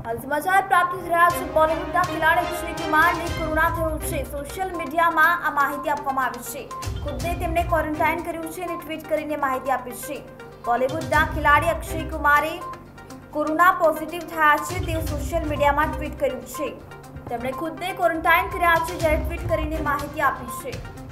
હાલ સમાચાર પ્રાપ્ત થઈ રહ્યા છે। બોલિવૂડના ખેલાડી અક્ષય કુમારને કોરોના થયો છે। સોશિયલ મીડિયામાં આ માહિતી આપવામાં આવી છે। ખુદને તેમણે ક્વોરન્ટાઇન કર્યું છે અને ટ્વીટ કરીને માહિતી આપી છે। બોલિવૂડના ખેલાડી અક્ષય કુમારે કોરોના પોઝિટિવ થયા છે તેવું સોશિયલ મીડિયામાં ટ્વીટ કર્યું છે। તેમણે ખુદને ક્વોરન્ટાઇન કર્યા છે જ્યારે ટ્વીટ કરીને માહિતી આપી છે।